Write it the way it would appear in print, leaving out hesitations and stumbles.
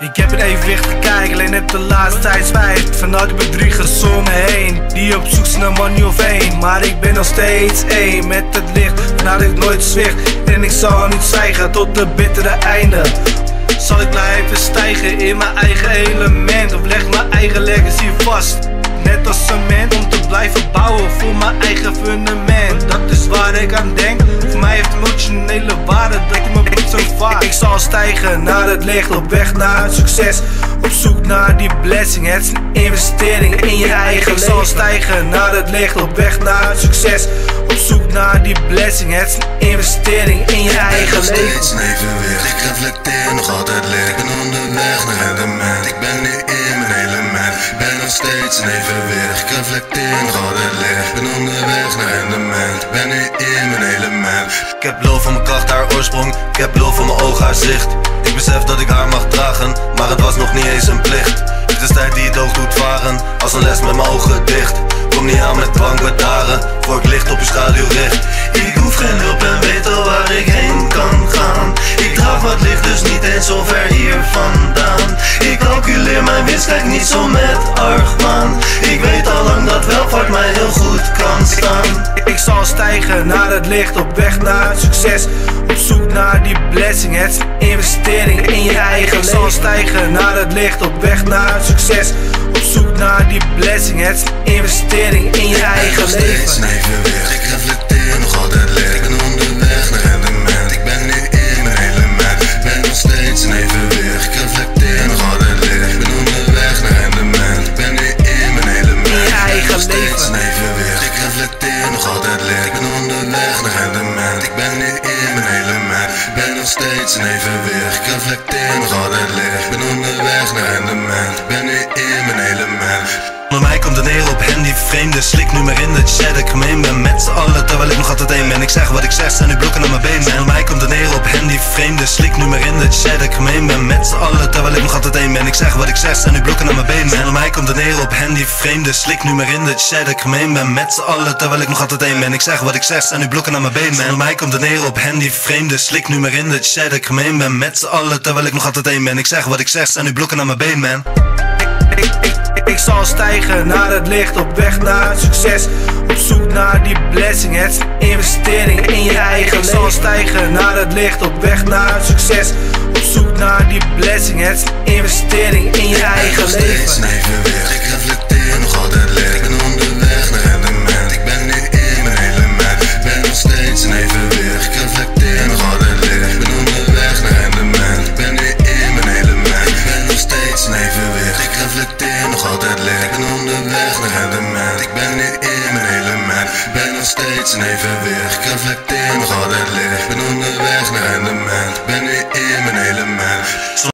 Ik heb een evenwichtig kijk, alleen heb de laatste tijd spijt van al die bedriegers om me heen, die op zoek zijn naar money of één. Maar ik ben nog steeds één met het licht, vandaar ik nooit zwicht. En ik zal niet zwijgen tot de bittere einde. Zal ik blijven stijgen in mijn eigen element, of leg mijn eigen legacy vast, net als cement, om te blijven bouwen voor mijn eigen fundament. Dat is waar ik aan denk, voor mij heeft emotionele waarde dat je me bloed zo vaart. Ik zal stijgen naar het licht, op weg naar het succes, op zoek naar die blessing. Het is een investering in je eigen leven. Ik zal stijgen naar het licht, op weg naar het succes, op zoek naar die blessing. Het is een investering in je eigen leven. Ik ben nog steeds een evenwicht, ik reflecteer nog altijd licht. Ik ben onderweg naar rendement, ik ben nu in mijn element. Ik ben nog steeds een evenwicht, ik reflecteer nog altijd licht. Ik ben onderweg naar rendement, ik ben nu in mijn element. Ik heb lul van mijn kracht, haar oorsprong, ik heb lul van mijn ogen, haar zicht. Ik besef dat ik haar mag dragen, maar het was nog niet eens een plicht. Het is tijd die het oog doet varen, als een les met mijn ogen dicht. Kom niet aan met bankbedaren, voor ik licht op je schaduw richt. Ik hoef geen hulp en weet al waar ik heen kan gaan. Ik draag wat licht, dus niet eens zo ver hier vandaan. Ik calculeer mijn winst, kijk niet zo met argwaan. Ik weet al lang dat welvaart mij heel goed kan staan. Ik zal stijgen naar het licht, op weg naar het succes, op zoek naar die blessing. Het is een investering in je eigen leven. Ik zal stijgen naar het licht, op weg naar het succes, op zoek naar die blessing. Het is een investering in je eigen leven. Ik ben nog steeds een evenwicht, ik reflecteer nog altijd licht. Ik ben onderweg naar rendement, ik ben nu in mijn element. Ik ben nog steeds een evenwicht, ik reflecteer nog altijd licht. Ik ben onderweg naar rendement, ik ben nu in mijn element. In je eigen leven. Ik ben nog steeds leven. een evenwicht, ik reflecteer nog altijd licht. Ik ben onderweg naar rendement, ik ben nu in mijn element. Ik ben nog steeds een evenwicht, ik reflecteer nog altijd licht. Ik ben onderweg naar rendement, ik ben nu in mijn element. Onder mij komt het neer op hen die vreemde, slik nu maar in de chat. Ik gemeen ben met z'n allen, terwijl ik nog altijd één ben. Ik zeg wat ik zeg, staan nu blokken aan mijn been. Onder mij komt het neer op hen die vreemde, slik nu maar in de chat. Ik gemeen ben met z'n allen, terwijl ik nog altijd één ben. Ik zeg wat ik zeg, staan nu blokken aan mijn been. Onder mij komt het neer op hen die vreemde, slik nu maar in de chat. Ik gemeen ben met z'n allen, terwijl ik nog altijd één ben. Ik zeg wat ik zeg, staan nu blokken aan mijn been. Onder mij komt het neer op hen die vreemde, slik nu maar in de chat. Ik gemeen ben met z'n allen, terwijl ik nog altijd één ben. Ik zeg wat ik zeg, staan nu blokken aan mijn been, man. Ik zal stijgen naar het licht, op weg naar het succes, op zoek naar die blessing. Het is een investering in je eigen leven. Ik zal stijgen naar het licht, op weg naar het succes, op zoek naar die blessing. Het is een investering in je eigen leven. Ik ben nog steeds een evenwicht, ik reflecteer nog altijd licht. Ik ben onderweg naar rendement, ik ben nu in mijn element. Ik ben nog steeds een evenwicht, ik reflecteer nog altijd licht. Ik ben onderweg naar rendement, ik ben nu in mijn element. Ik ben nog steeds een evenwicht, ik reflecteer nog altijd licht. Ik ben onderweg naar rendement, ik ben nu in mijn element. Ik ben nog steeds een evenwicht, ik reflecteer nog altijd licht. Ik ben onderweg naar rendement, ik ben nu in mijn element.